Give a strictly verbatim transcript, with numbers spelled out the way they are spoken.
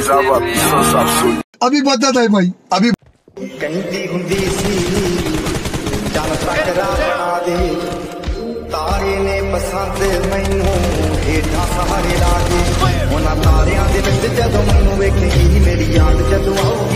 जिंदाबाद अभी बता था भाई अभी कहती हुंदी सी चल टकरा बना दे तारे ने पसंद मैनू हेठा सहारे ला दे उन्हां तारियां दे विच जदों मैनू वेखेगी मेरी याद जदों आऊ